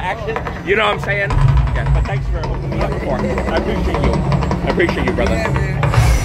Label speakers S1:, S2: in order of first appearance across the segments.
S1: action. You know what I'm saying? Yeah, but thanks for hooking me up for. I appreciate you. I appreciate you, brother.
S2: Yeah, man.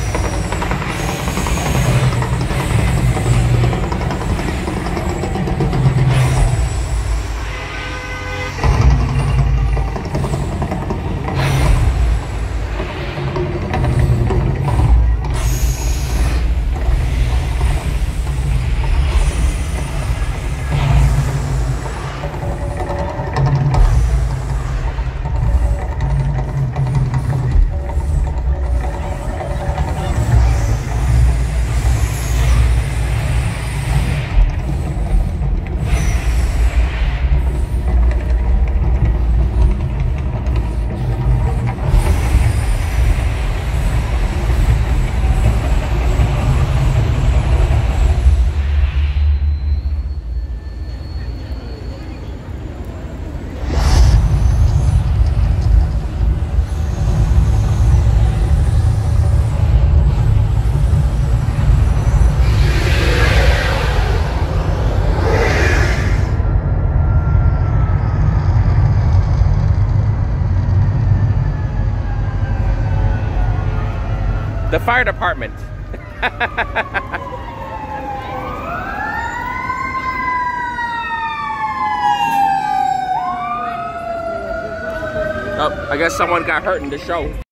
S1: The fire department. Oh, I guess someone got hurt in the show.